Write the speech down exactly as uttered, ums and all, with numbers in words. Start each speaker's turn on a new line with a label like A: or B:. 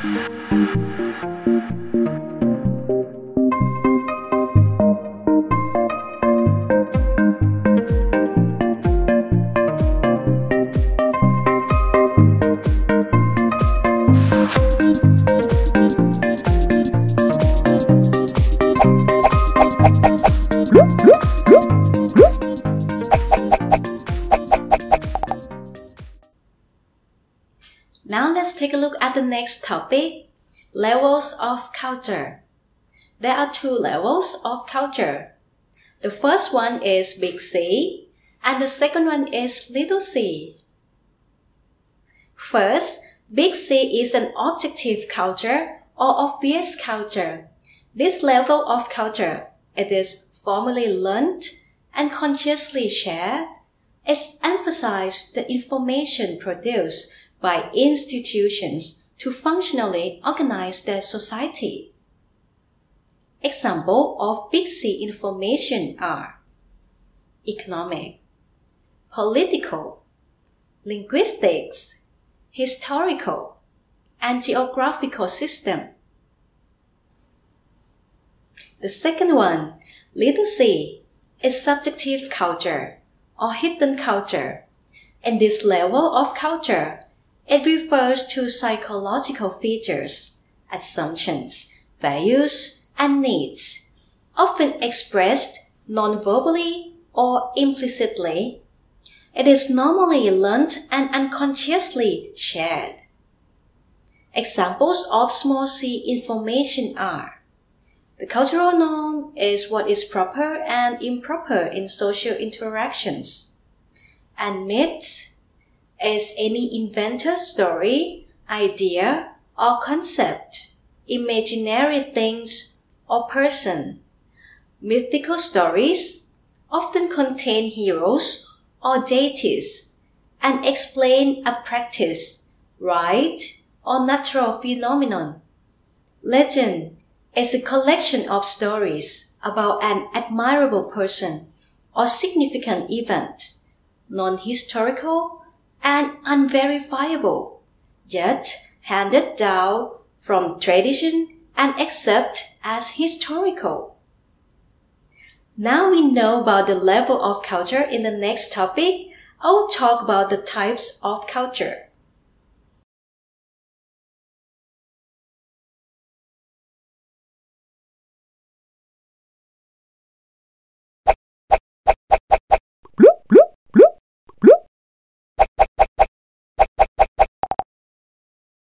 A: Now let's take a look at the next topic, levels of culture. There are two levels of culture. The first one is big C, and the second one is little c. First, big C is an objective culture or obvious culture. This level of culture, it is formally learned and consciously shared. It emphasizes the information produced by institutions to functionally organize their society. Examples of big C information are economic, political, linguistics, historical, and geographical system. The second one, little c, is subjective culture or hidden culture. In this level of culture, it refers to psychological features, assumptions, values, and needs, often expressed non-verbally or implicitly. It is normally learned and unconsciously shared. Examples of small c information are: the cultural norm is what is proper and improper in social interactions, and myth is any invented story, idea, or concept, imaginary things or person. Mythical stories often contain heroes or deities and explain a practice, rite, or natural phenomenon. Legend is a collection of stories about an admirable person or significant event, non-historical and unverifiable, yet handed down from tradition and accepted as historical. Now we know about the level of culture. In the next topic, I will talk about the types of culture.